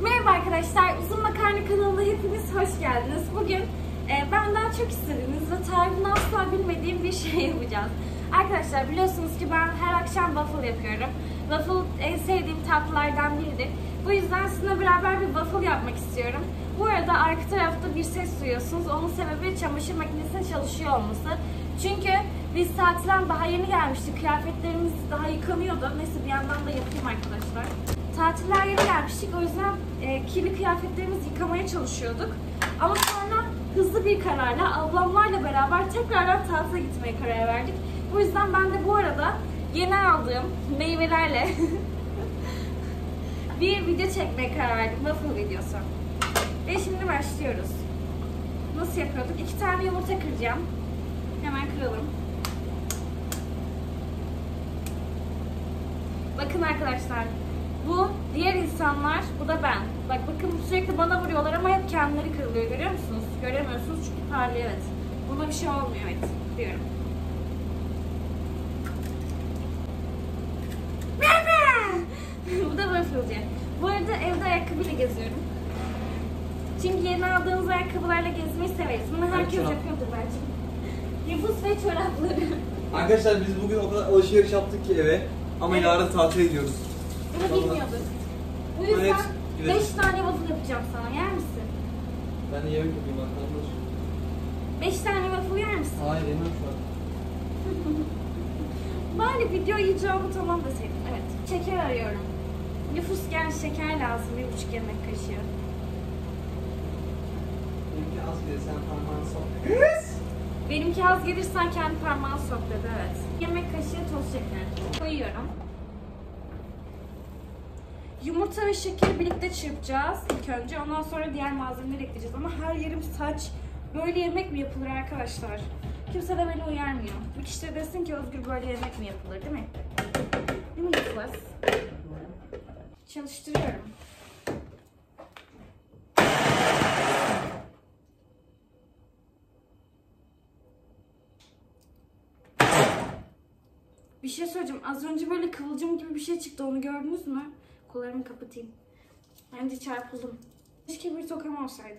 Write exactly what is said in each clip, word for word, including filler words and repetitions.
Merhaba arkadaşlar, Uzun Makarna kanalına hepiniz hoş geldiniz. Bugün e, benden çok istediğiniz ve tarifini asla bilmediğim bir şey yapacağız. Arkadaşlar biliyorsunuz ki ben her akşam waffle yapıyorum. Waffle en sevdiğim tatlılardan biridir. Bu yüzden sizinle beraber bir waffle yapmak istiyorum. Bu arada arka tarafta bir ses duyuyorsunuz. Onun sebebi çamaşır makinesinin çalışıyor olması. Çünkü biz tatilden daha yeni gelmiştik. Kıyafetlerimiz daha yıkanıyordu. Neyse bir yandan da yapayım arkadaşlar. Tatiller yeni gelmiştik. O yüzden e, kirli kıyafetlerimizi yıkamaya çalışıyorduk. Ama sonra hızlı bir kararla ablamlarla beraber tekrardan tatile gitmeye karar verdik. Bu yüzden ben de bu arada yeni aldığım meyvelerle bir video çekmeye karar verdim. Waffle videosu. Ve şimdi başlıyoruz. Nasıl yapıyorduk? İki tane yumurta kıracağım. Hemen kıralım. Bakın arkadaşlar. Bu diğer insanlar, bu da ben. Bak bakın sürekli bana vuruyorlar ama hep kendileri kırılıyor. Görüyor musunuz? Göremiyorsunuz çünkü parlıyor, evet. Buna bir şey olmuyor, evet. Diyorum. Bu da wafflecı. Bu arada evde ayakkabıyla geziyorum. Çünkü yeni aldığımız ayakkabılarla gezmeyi severiz. Bunu herkes çorap yapıyordur bence. Yıldız ve çorapları. Arkadaşlar biz bugün o kadar alışveriş yaptık ki eve. Ama evet, yarın tatil ediyoruz. Bunu bilmiyorduk. Bu yüzden evet, beş tane waffle yapacağım sana. Yer misin? Ben de yemek yapayım arkadaşlar. beş tane waffle yer misin? Hayır, yemem şu an. Bari video yiyeceğimi tamam deseydim. Evet. Şeker arıyorum. Nüfus gel, şeker lazım. Bir buçuk yemek kaşığı. Benimki az gelirsen parmağını sok. Benimki az gelirsen kendi parmağını sok dedi, evet. Yemek kaşığı toz şeker. Koyuyorum. Yumurta ve şekeri birlikte çırpacağız ilk önce. Ondan sonra diğer malzemeleri ekleyeceğiz. Ama her yerim saç. Böyle yemek mi yapılır arkadaşlar? Kimse de beni uyarmıyor. Bir kişi de desin ki Özgür böyle yemek mi yapılır, değil mi? Değil mi Yusuf? Çalıştırıyorum. Bir şey söyleyeceğim. Az önce böyle kıvılcım gibi bir şey çıktı. Onu gördünüz mü? Kollarımı kapatayım. Bence çarpıldım. Keşke bir tokam olsaydı.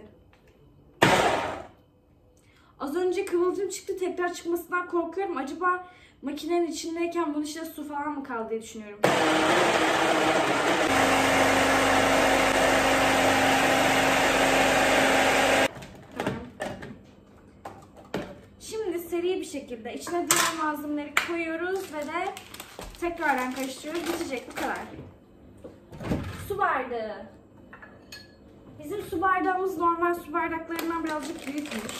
Az önce kıvılcım çıktı. Tekrar çıkmasından korkuyorum. Acaba makinenin içindeyken bunun içinde su falan mı kaldı diye düşünüyorum. Şimdi seri bir şekilde içine diğer malzemeleri koyuyoruz ve de tekrardan karıştırıyoruz. Bitecek, bu kadar. Su bardağı. Bizim su bardağımız normal su bardaklarından birazcık büyükmüş.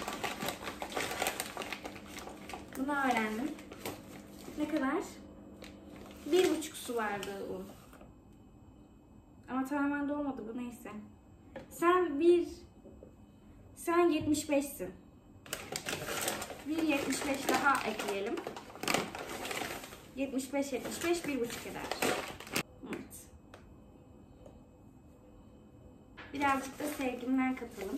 Bunu öğrendim. Ne kadar? Bir buçuk su bardağı un. Ama tamamen dolmadı bu, neyse. Sen bir... Sen yetmiş beşsin. bir yetmiş beş daha ekleyelim. yetmiş beş yetmiş beş bir buçuk eder. Evet. Birazcık da sevgimden katalım.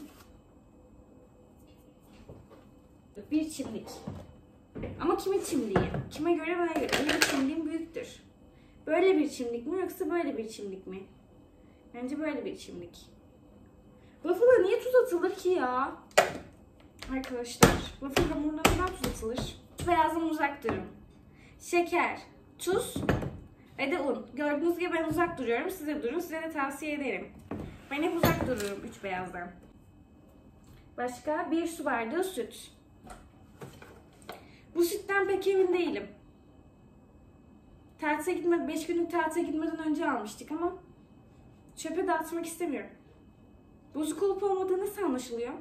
Bir çimdik. Ama kimin çimdiği? Kime göre, bana göre. Benim çimdiğim büyüktür. Böyle bir çimdik mi yoksa böyle bir çimdik mi? Bence böyle bir çimdik. Waffle'a niye tuz atılır ki ya? Arkadaşlar, waffle hamuruna neden tuz atılır? Beyazdan uzak durun. Şeker, tuz ve de un. Gördüğünüz gibi ben uzak duruyorum. Siz de durun. Size de tavsiye ederim. Ben hep uzak dururum üç beyazdan. Başka bir su bardağı süt. Bu sütten pek emin değilim. Tatile gitme, beş günlük tatile gitmeden önce almıştık ama çöpe dağıtmak istemiyorum. Bozuk olup olmadığı nasıl anlaşılıyor?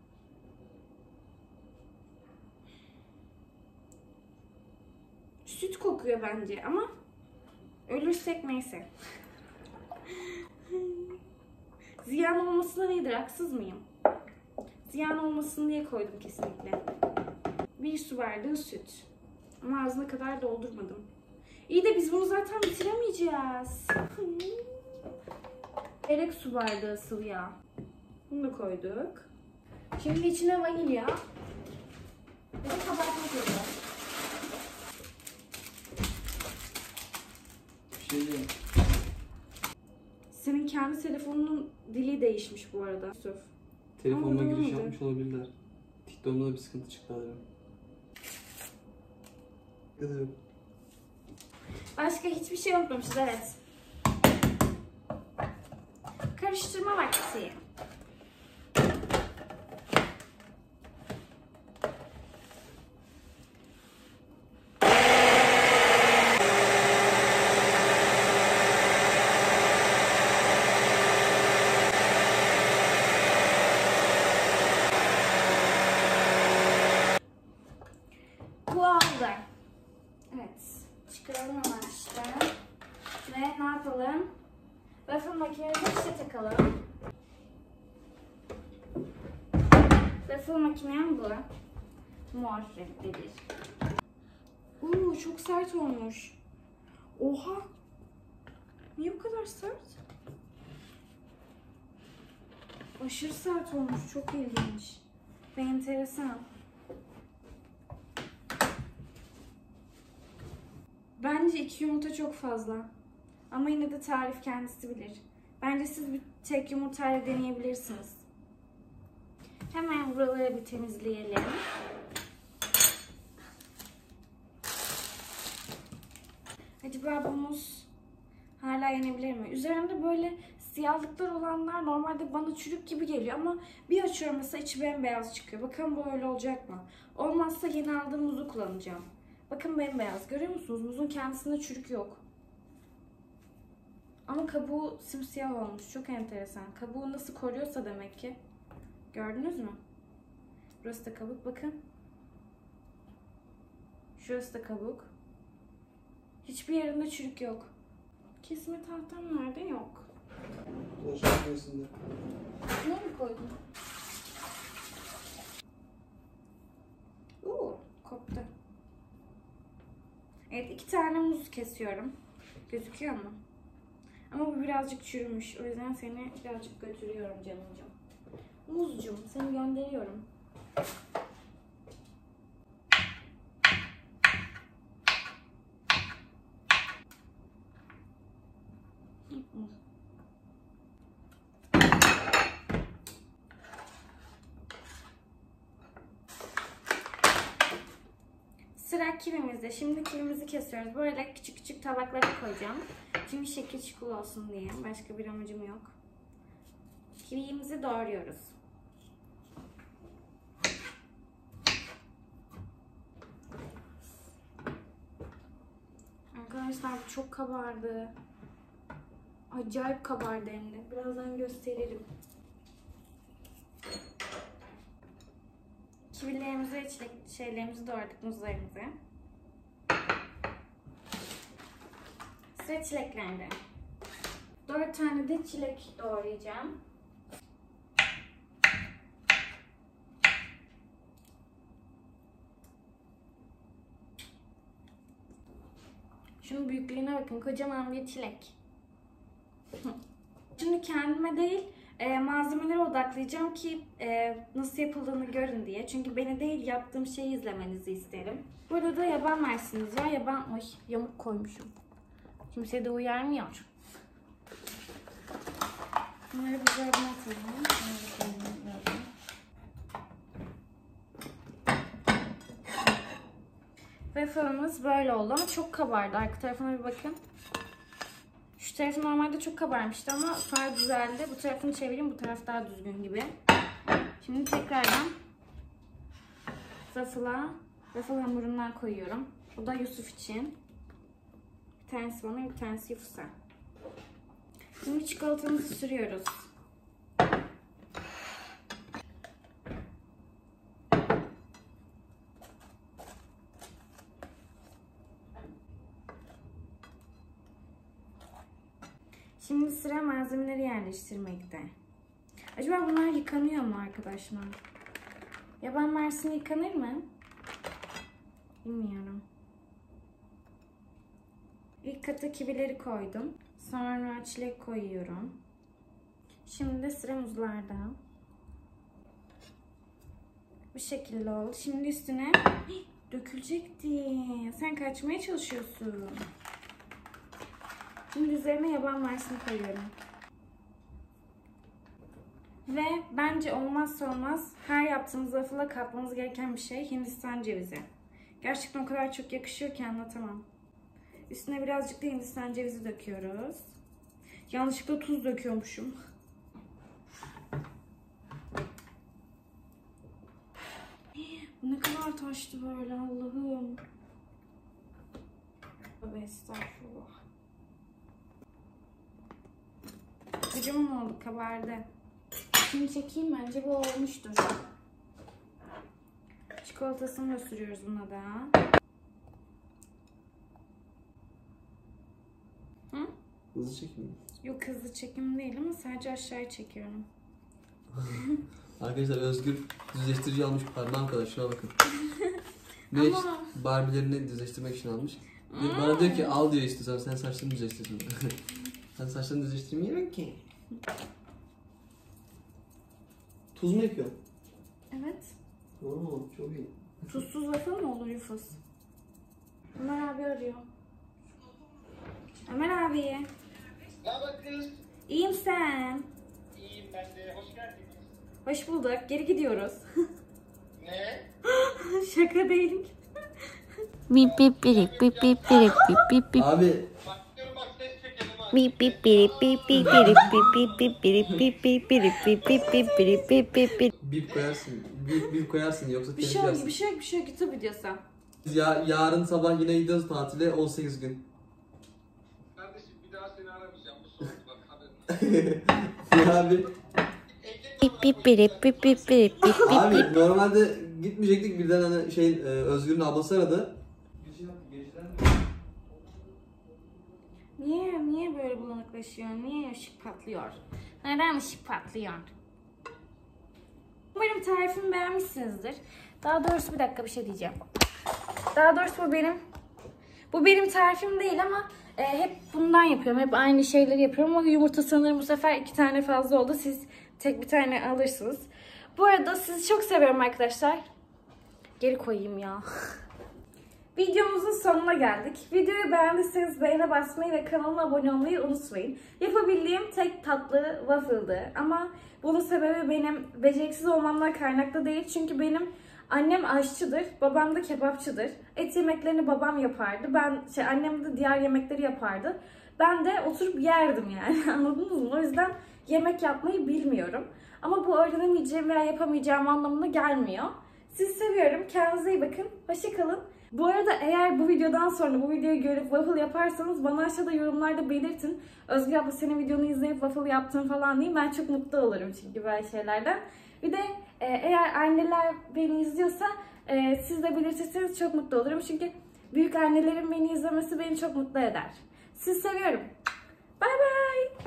Süt kokuyor bence ama ölürsek neyse. Ziyan olmasına iyidir, haksız mıyım? Ziyan olmasın diye koydum kesinlikle. Bir su bardağı süt. Ama ağzına kadar doldurmadım. İyi de biz bunu zaten bitiremeyeceğiz. Çeyrek su bardağı sıvı yağ. Bunu da koyduk. Şimdi içine vanilya ve kabartma tozu. Şey Senin kendi telefonunun dili değişmiş bu arada Yusuf. Telefonuma Ama giriş olmadı. yapmış olabilirler. TikTok'umda da bir sıkıntı çıktı abi. Kızım. Başka hiçbir şey unutmamışız, evet. Karıştırma vakti. Bu oldu. Evet. Çıkaralım hemen işte. Ve ne yapalım? Waffle makinemizi işte takalım. Waffle makinem bu. Mor renklidir. Uuu çok sert olmuş. Oha! Niye bu kadar sert? Aşırı sert olmuş. Çok ilginç. Ve enteresan. Bence iki yumurta çok fazla. Ama yine de tarif kendisi bilir. Bence siz bir tek yumurtayla deneyebilirsiniz. Hemen buraları bir temizleyelim. Acaba bu muz hala yenebilir mi? Üzerinde böyle siyahlıklar olanlar normalde bana çürük gibi geliyor ama bir açıyorum mesela içi bembeyaz çıkıyor. Bakalım bu öyle olacak mı? Olmazsa yeni aldığım muzu kullanacağım. Bakın bembeyaz. Görüyor musunuz? Muzun kendisinde çürük yok. Ama kabuğu simsiyah olmuş. Çok enteresan. Kabuğu nasıl koruyorsa demek ki. Gördünüz mü? Burası da kabuk. Bakın. Şurası da kabuk. Hiçbir yerinde çürük yok. Kesme tahtam nerede? Yok. Bulaşık makinesinde. Ne mi koydun? Uuu, koptu. Evet, iki tane muz kesiyorum. Gözüküyor mu? Ama bu birazcık çürümüş. O yüzden seni birazcık götürüyorum canımcığım. Muzcum, seni gönderiyorum. Sıra kivimizde. Şimdi kivimizi kesiyoruz. Böyle küçük küçük tabaklara koyacağım. Çünkü şekil şukul olsun diye. Başka bir amacım yok. Kivimizi doğruyoruz. Arkadaşlar bu çok kabardı. Acayip kabardı hem de. Birazdan gösteririm. Kivilerimizi ve çilek şeylerimizi doğradık, muzlarımızı. Sıra çileklerde. Dört tane de çilek doğrayacağım. Şunun büyüklüğüne bakın, kocaman bir çilek. Şimdi kendime değil, E, malzemelere odaklayacağım ki e, nasıl yapıldığını görün diye. Çünkü beni değil yaptığım şeyi izlemenizi isterim. Burada da yaban mersiniz var. Yaban... Oy, yamuk koymuşum. Kimse de uyarmıyor. Bunları buzdolabına atalım. Ve fırınımız böyle oldu ama çok kabardı. Arka tarafına bir bakın. Şu tarafı normalde çok kabarmıştı ama sonra düzeldi. Bu tarafını çevireyim, bu taraf daha düzgün gibi. Şimdi tekrardan waffle'a, waffle hamurundan koyuyorum. Bu da Yusuf için. Bir tanesi bana, bir tanesi Yusuf'a. Şimdi çikolatamızı sürüyoruz. Şimdi sıra malzemeleri yerleştirmekte. Acaba bunlar yıkanıyor mu arkadaşlar? Yaban mersini yıkanır mı? Bilmiyorum. İlk kata kivileri koydum. Sonra çilek koyuyorum. Şimdi de sıra muzlarda. Bu şekilde oldu. Şimdi üstüne dökülecekti. Sen kaçmaya çalışıyorsun. Şimdi üzerine yaban mersini koyuyorum. Ve bence olmazsa olmaz her yaptığınız waffle'a katmanız gereken bir şey Hindistan cevizi. Gerçekten o kadar çok yakışıyor ki anlatamam. Üstüne birazcık da Hindistan cevizi döküyoruz. Yanlışlıkla tuz döküyormuşum. Bu ne kadar taştı böyle Allah'ım. Tövbe estağfurullah. Kocaman oldu, kabardı. Şimdi çekeyim, bence bu olmuştur. Çikolatasını da sürüyoruz buna da. Hı? Hızlı çekim. Yok, hızlı çekim değil ama sadece aşağıya çekiyorum. Arkadaşlar Özgür düzleştirici almış parmağım kadar, şuna bakın. Ve Ama... işte Barbie'lerini düzleştirmek için almış. Hmm. Bana diyor ki al diyor istiyorsan sen saçlarını düzleştir. Sen saçlarını düzleştirmiyorum ki. Tuz mu yapıyorsun? Evet. Oo, çok iyi. Tuzsuz waffle mı olur Yufus? Ömer abi arıyor. Ömer abi. Ne haber kız? İyiyim, sen? İyiyim ben de. Hoş geldiniz. Hoş bulduk. Geri gidiyoruz. Ne? Şaka değil. Bip bip birip bip bip birip bip bip bip Abi Bak diyorum bak ses çekelim ha. bip bip birip bip bip birip bip bip bip birip bip bip birip bip bip bip birip bip bip bip. bip koyarsın. Bip bip koyarsın yoksa Bir telif şey yok, yersin. bir şey yok, bir şey yok. YouTube videosu. Biz ya, yarın sabah yine gidiyoruz tatile, on sekiz gün. Kardeşim bir daha seni aramayacağım. Bu soğuk bak haberin. Ya abi, Bip bip birip bip bip birip bip bip bip. abi normalde gitmeyecektik, birden hani şey e, Özgür'ün ablası aradı. Niye, niye böyle bulanıklaşıyor? Niye ışık patlıyor? Neden ışık patlıyor? Umarım tarifimi beğenmişsinizdir. Daha doğrusu bir dakika bir şey diyeceğim. Daha doğrusu bu benim bu benim tarifim değil ama e, hep bundan yapıyorum. Hep aynı şeyleri yapıyorum ama yumurta sanırım bu sefer iki tane fazla oldu. Siz tek bir tane alırsınız. Bu arada sizi çok seviyorum arkadaşlar. Geri koyayım ya. Videomuzun sonuna geldik. Videoyu beğendiyseniz beğene basmayı ve kanalıma abone olmayı unutmayın. Yapabildiğim tek tatlı waffle'dı. Ama bunun sebebi benim beceriksiz olmamdan kaynaklı değil. Çünkü benim annem aşçıdır, babam da kebapçıdır. Et yemeklerini babam yapardı. Ben şey, annem de diğer yemekleri yapardı. Ben de oturup yerdim yani. Anladınız mı? O yüzden yemek yapmayı bilmiyorum. Ama bu öğrenemeyeceğim veya yapamayacağım anlamına gelmiyor. Sizi seviyorum. Kendinize iyi bakın. Hoşça kalın. Bu arada eğer bu videodan sonra bu videoyu görüp waffle yaparsanız bana aşağıda yorumlarda belirtin. Özgür abla senin videonu izleyip waffle yaptın falan diyeyim. Ben çok mutlu olurum çünkü böyle şeylerden. Bir de e, eğer anneler beni izliyorsa e, siz de belirtirseniz çok mutlu olurum. Çünkü büyük annelerin beni izlemesi beni çok mutlu eder. Sizi seviyorum. Bay bay.